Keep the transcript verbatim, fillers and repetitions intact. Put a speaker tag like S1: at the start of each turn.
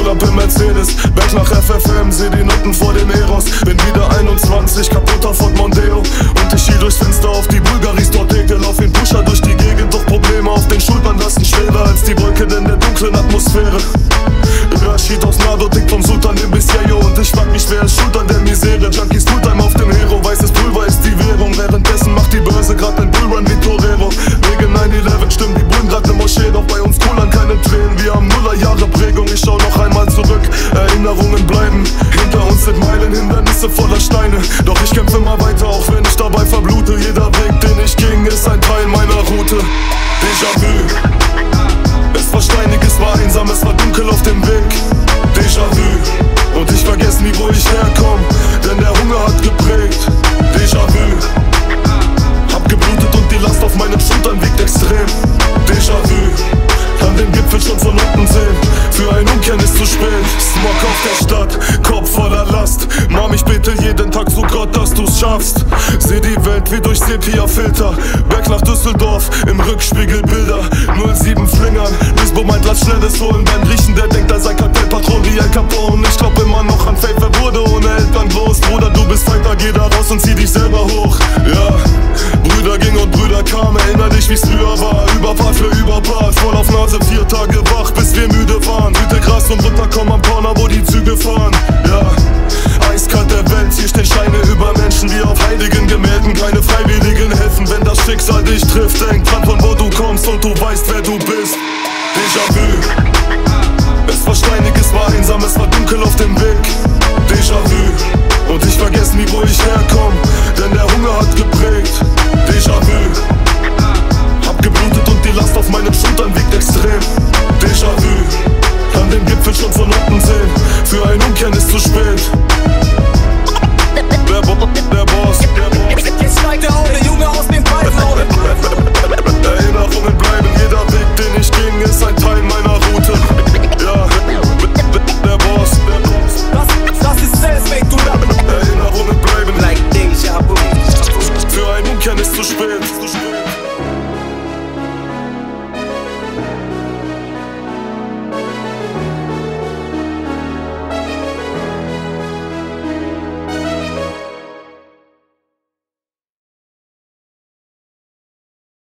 S1: Heckklappe Mercedes, back nach F F M, seh die Noten vor den Eros. Bin wieder einundzwanzig, kaputter Ford Mondeo. Und ich schiel durchs Fenster auf die Bulgaris dort Ekel. Lauf wie ein Pusher durch die Gegend, doch Probleme auf den Schultern lassen schwerer als die Wolken in der dunklen Atmosphäre. Rashid aus Nado, dick vom Sultan im Biscayo. Und ich frag mich, wer ist schuld an der Misere? Junkies Fulltime auf dem Hero, weißes Pulver ist die Währung. Währenddessen macht die Börse grad nen Bullrun wie Torero. Wegen neun elf stimmen die Bullen grad ne Moschee, doch bei uns kullern keine Tränen. Wir haben Nullerjahre Prägung, ich schau noch einmal zurück. Erinnerungen bleiben, hinter uns sind Meilen, Hindernisse voller Steine. Doch ich kämpfe immer weiter, auch wenn ich dabei verblute. Jeder Weg, den ich ging, ist ein Teil meiner Route. Déjà-vu. Es war steinig, es war einsam, es war dunkel auf dem Weg. Déjà-vu. Und ich vergess nie, wo ich herkomm, denn der Hunger hat geprägt. Déjà-vu. Hab geblutet und die Last auf meinen Schultern wiegt extrem. Déjà-vu. Kann den Gipfel schon von unten sehen, für ein Umkehren ist zu spät. Smog auf der Stadt, Kopf voller Last. Mom, ich bete jeden Tag zu Gott, dass du's schaffst. Seh die Welt wie durch Sepia-Filter. Back nach Düsseldorf, im Rückspiegel Bilder. null sieben Flingern, Lisbo meint, lass schnelles holen. Beim Griechen, der denkt, er sei Kartellpatron wie El Capone. Ich glaub immer noch an Fate, wer wurde ohne Eltern groß. Bruder, du bist Fighter, geh da raus und zieh dich selber hoch. Ja, Brüder ging und Brüder kamen, erinner dich, wie's früher war. Überpart für Überpart, voll auf Nase, vier Tage wach, bis wir müde waren. Hüte Gras und runterkommen am Corner, wo die Züge fahren. Ja, eiskalt der Welt, hier stehen Steine über Menschen wie auf heiligen Gemälden. Keine Freiwilligen helfen, wenn das Schicksal dich trifft. Denk dran, von wo du kommst und du weißt, wer du bist. Déjà-vu. Es war steinig, es war einsam, es war dunkel auf dem Weg. Déjà-vu. Und ich vergess nie, wo ich herkomm, denn der Hunger hat geprägt. Déjà-vu. Hab geblutet und die Last auf meinen Schultern wiegt extrem. Déjà-vu. Kann den Gipfel schon von unten sehen, für ein Umkehren ist zu spät.